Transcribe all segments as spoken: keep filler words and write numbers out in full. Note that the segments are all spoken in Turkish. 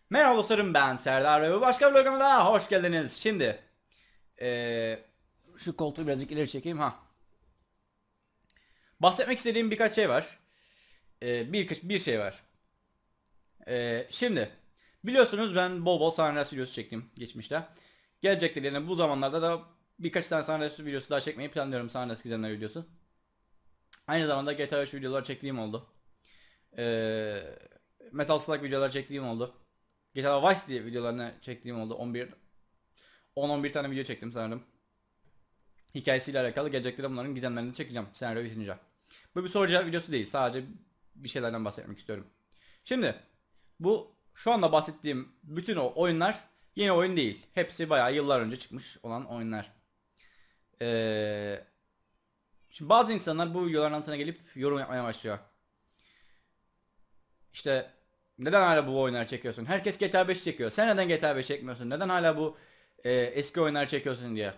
Merhaba dostlarım, ben Serdar ve bu başka bir vloguma daha hoş geldiniz. Şimdi ee, şu koltuğu birazcık ileri çekeyim ha. Bahsetmek istediğim birkaç şey var. Ee, bir, bir şey var. Ee, şimdi biliyorsunuz ben bol bol Sunrise videosu çektim geçmişte. Gelecekte yine bu zamanlarda da birkaç tane Sunrise videosu daha çekmeyi planlıyorum. Sunrise gizemler videosu. Aynı zamanda G T A üç videolar çektiğim oldu. Ee, Metal Slug videolar çektiğim oldu. G T A Vice diye videolarını çektiğim oldu. on bir on on bir tane video çektim sanırım. Hikayesiyle alakalı gelecekte de bunların gizemlerini çekeceğim senaryo bitince. Bu bir soru cevap videosu değil. Sadece bir şeylerden bahsetmek istiyorum. Şimdi bu şu anda bahsettiğim bütün o oyunlar yeni oyun değil. Hepsi bayağı yıllar önce çıkmış olan oyunlar. Ee, Şimdi bazı insanlar bu videoların altına gelip yorum yapmaya başlıyor. İşte neden hala bu oyunları çekiyorsun? Herkes G T A beş çekiyor. Sen neden G T A beş çekmiyorsun? Neden hala bu e, eski oyunları çekiyorsun diye.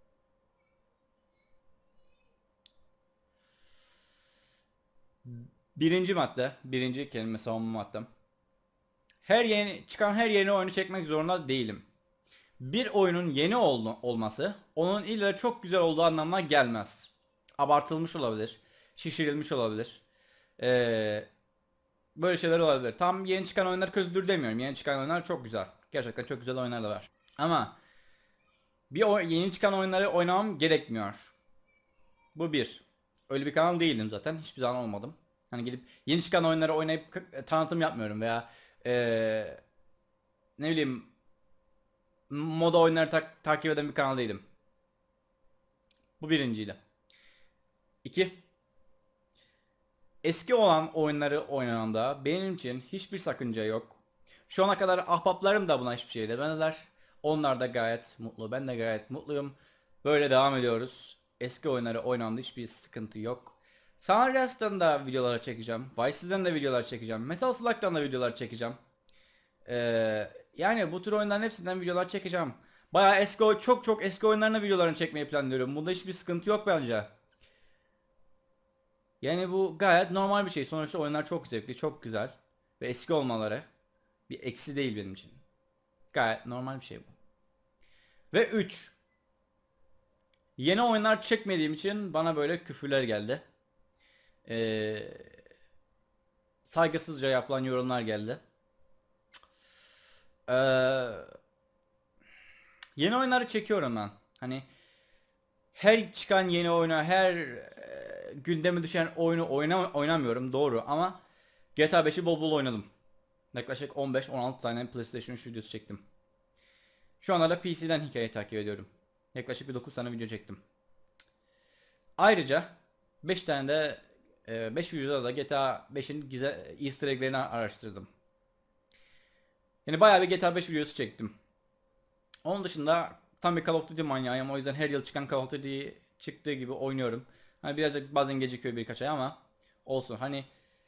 Birinci madde, birinci kelime savunma maddem. Her yeni çıkan her yeni oyunu çekmek zorunda değilim. Bir oyunun yeni ol olması onun illa çok güzel olduğu anlamına gelmez. Abartılmış olabilir, şişirilmiş olabilir. Ee, Böyle şeyler olabilir. Tam yeni çıkan oyunlar kötüdür demiyorum. Yeni çıkan oyunlar çok güzel. Gerçekten çok güzel oyunlar da var. Ama bir o yeni çıkan oyunları oynamam gerekmiyor. Bu bir. Öyle bir kanal değilim zaten. Hiçbir zaman olmadım. Hani gidip yeni çıkan oyunları oynayıp tanıtım yapmıyorum veya ee, ne bileyim moda oyunları tak takip eden bir kanal değilim. Bu birinciydi. İki. Eski olan oyunları oynananda benim için hiçbir sakınca yok. Şu ana kadar ahbaplarım da buna hiçbir şey demediler. Onlar da gayet mutlu. Ben de gayet mutluyum. Böyle devam ediyoruz. Eski oyunları oynandı, hiçbir sıkıntı yok. San Andreas'tan da videolar çekeceğim. Vice City'den de videolar çekeceğim. Metal Slug'dan da videolar çekeceğim. Ee, Yani bu tür oyunların hepsinden videolar çekeceğim. Bayağı eski, çok çok eski oyunlarına videolarını çekmeyi planlıyorum. Bunda hiçbir sıkıntı yok bence. Yani bu gayet normal bir şey. Sonuçta oyunlar çok zevkli, çok güzel. Ve eski olmaları bir eksi değil benim için. Gayet normal bir şey bu. Ve üç. Yeni oyunlar çekmediğim için bana böyle küfürler geldi. Ee, Saygısızca yapılan yorumlar geldi. Ee, Yeni oyunları çekiyorum ben. Hani her çıkan yeni oyunu, her e, gündeme düşen oyunu oyna oynamıyorum doğru ama G T A beşi bol bol oynadım. Yaklaşık on beş on altı tane PlayStation üç videosu çektim. Şu anda da P C'den hikaye takip ediyorum. Yaklaşık bir dokuz tane video çektim. Ayrıca beş tane de beş videoda da G T A beşin gizli Easter egg'lerini araştırdım. Yani bayağı bir G T A beş videosu çektim. Onun dışında tam bir Call of Duty manyağıyım. O yüzden her yıl çıkan Call of Duty çıktığı gibi oynuyorum. Hani birazcık bazen gecikiyor birkaç ay ama olsun. Hani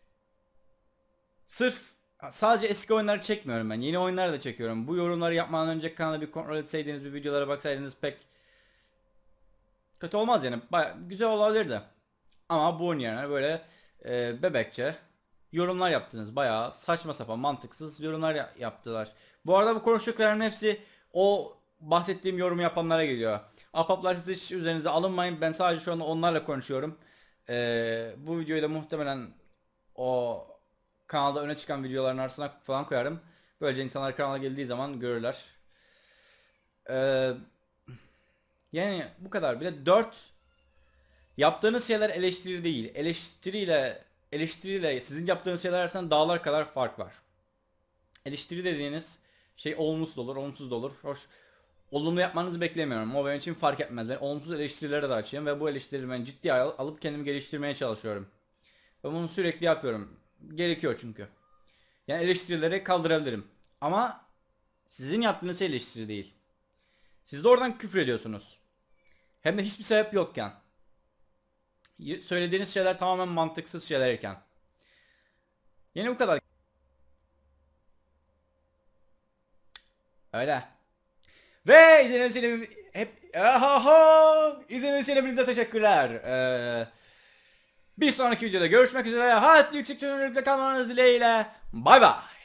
sırf sadece eski oyunları çekmiyorum ben. Yeni oyunları da çekiyorum. Bu yorumları yapmadan önce kanalı bir kontrol etseydiniz, bir videolara baksaydınız pek kötü olmaz yani. Baya güzel olabilirdi. Ama bu yerine böyle e, bebekçe yorumlar yaptınız. Bayağı saçma sapan, mantıksız yorumlar ya- yaptılar. Bu arada bu konuştuklarımın hepsi o bahsettiğim yorumu yapanlara geliyor. Ahbaplar, siz hiç üzerinize alınmayın. Ben sadece şu anda onlarla konuşuyorum. E, bu videoyu da muhtemelen o kanalda öne çıkan videoların arasına falan koyarım. Böylece insanlar kanala geldiği zaman görürler. E, Yani bu kadar. Bir de dört. Yaptığınız şeyler eleştiri değil. Eleştiriyle eleştiriyle sizin yaptığınız şeyler arasında dağlar kadar fark var. Eleştiri dediğiniz şey olumsuz da olur, olumsuz da olur. Hoş, olumlu yapmanızı beklemiyorum. O benim için fark etmez. Ben olumsuz eleştirilere de açayım ve bu eleştirileri ben ciddiye al- alıp kendimi geliştirmeye çalışıyorum. Ve bunu sürekli yapıyorum. Gerekiyor çünkü. Yani eleştirileri kaldırabilirim. Ama sizin yaptığınız şey eleştiri değil. Siz de oradan küfür ediyorsunuz. Hem de hiçbir sebep yokken. Söylediğiniz şeyler tamamen mantıksız şeylerken. Yine bu kadar. Öyle. Ve izlediğiniz için hep ahaha izlediğiniz için hepinize teşekkürler. Ee, bir sonraki videoda görüşmek üzere. Hayatlı yüksek çözünürlükte kalmanız dileğiyle. Bay bay.